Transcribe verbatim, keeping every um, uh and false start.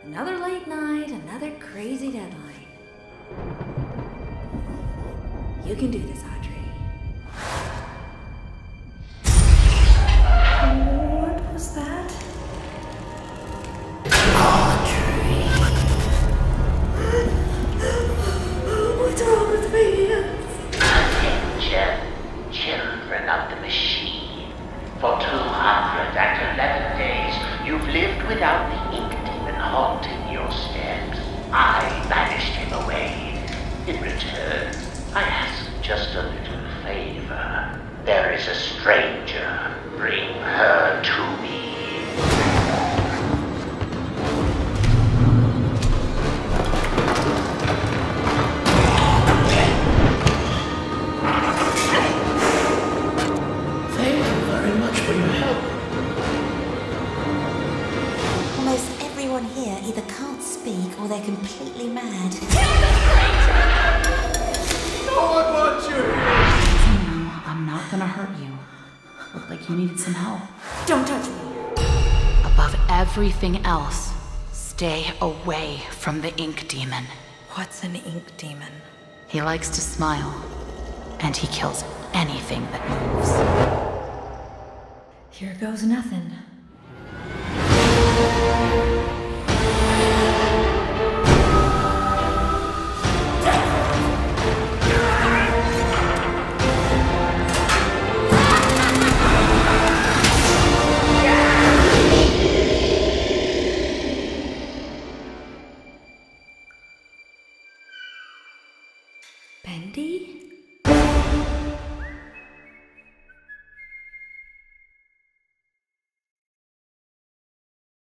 Another late night, another crazy deadline. You can do this, Audrey. What was that? Audrey. What's wrong with me? Attention, children of the machine. For two hundred eleven days, you've lived without the ink demon haunting your steps. I banished him away. In return, I ask just a little favor. There is a stranger. Bring her to me. Thank you very much for your help. Almost everyone here either can't speak or they're completely mad. No one wants you here. No, I'm not gonna hurt you. Looked like you needed some help. Don't touch me. Above everything else, stay away from the ink demon. What's an ink demon? He likes to smile, and he kills anything that moves. Here goes nothing. Bendy?